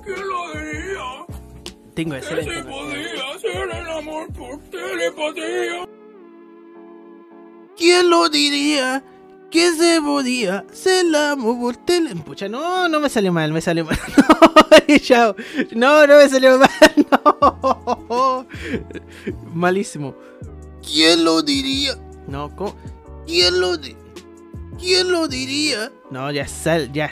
¿Quién lo diría? Tengo Que excelente se imaginación. podía hacer el amor por telepatía. ¿Quién lo diría? Que se podía hacer la amor por tele... Pucha, no me salió mal, me salió mal. No, chao. No me salió mal. No. Malísimo. ¿Quién lo diría? No, ¿cómo? ¿Quién lo diría? No, ya